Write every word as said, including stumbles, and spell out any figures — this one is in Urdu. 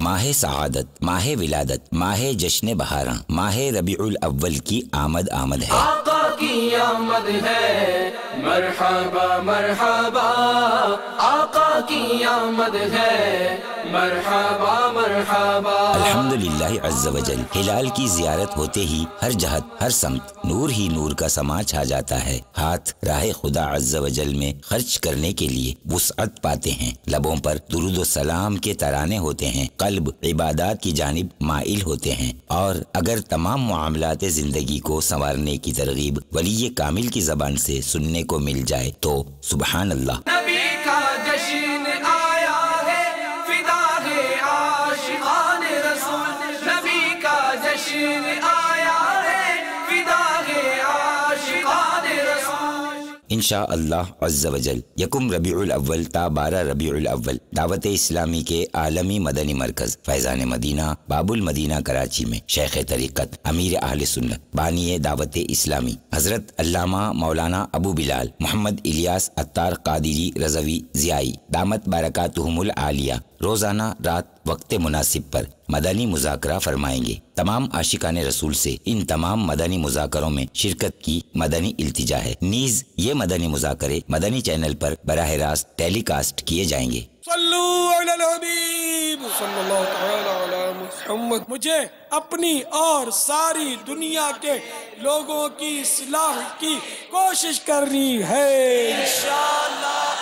ماہ سعادت، ماہ ولادت، ماہ جشن بہاراں، ماہ ربیع الاول کی آمد آمد ہے۔ آقا کی آمد ہے، مرحبا مرحبا، آقا کی آمد ہے، مرحبا مرحبا۔ الحمدللہ عز و جل، ہلال کی زیارت ہوتے ہی ہر جہت ہر سمت نور ہی نور کا سما چھا جاتا ہے۔ ہاتھ راہ خدا عز و جل میں خرچ کرنے کے لیے وسعت پاتے ہیں، لبوں پر درود و سلام کے ترانے ہوتے ہیں، قلب عبادات کی جانب مائل ہوتے ہیں، اور اگر تمام معاملات زندگی کو سنوارنے کی ترغیب ولی کامل کی زبان سے سننے کو مل جائے تو سبحان اللہ۔ نبی کا جشن آیا ہے، فدا ہے عاشقان رسول، نبی کا جشن آیا ہے، فدا ہے عاشقان رسول۔ انشاءاللہ عز و جل یکم ربیع الاول تا بارہ ربیع الاول دعوت اسلامی کے عالمی مدنی مرکز فیضان مدینہ باب المدینہ کراچی میں شیخ طریقت امیر اہل سنت بانی دعوت اسلامی حضرت علامہ مولانا ابو بلال محمد الیاس عطار قادری رضوی ضیائی دامت برکاتہم العالیہ روزانہ رات وقت مناسب پر مدنی مذاکرہ فرمائیں گے۔ تمام عاشقان رسول سے ان تمام مدنی مذاکروں میں شرکت کی مدنی التجا ہے، نیز یہ مدنی مذاکرے مدنی چینل پر براہ راست ٹیلی کاسٹ کیے جائیں گے۔ صلو علی الحبیب صلی اللہ تعالی علی محمد۔ مجھے اپنی اور ساری دنیا کے لوگوں کی اصلاح کی کوشش کرنی ہے انشاءاللہ۔